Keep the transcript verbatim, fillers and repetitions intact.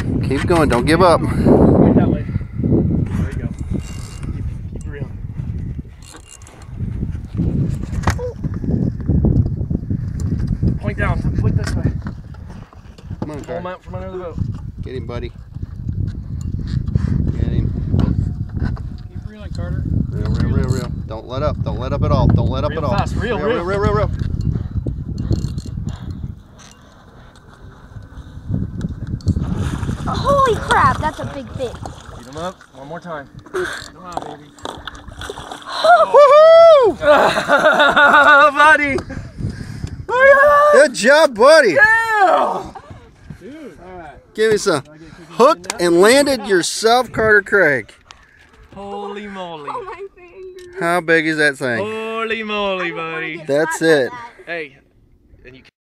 Keep going. Don't give up. Right that way. There you go. Keep, keep reeling. Point down. Point this way. Come on, Pull him Carter. out from under the boat. Get him, buddy. Get him. Keep reeling, Carter. Reel, reel, reel, reel. Don't let up. Don't let up at all. Don't let up Reel at all. fast. Reel, reel, reel. reel, reel, reel. Holy crap, that's a big fish. Beat him up. One more time. Come on, baby. Woohoo! Buddy! Good job, buddy. Yeah! Dude. All right. Give me some. Hooked and landed yourself, Carter Craig. Holy moly. Oh, my finger. How big is that thing? Holy moly, buddy. That's it. Hey, and you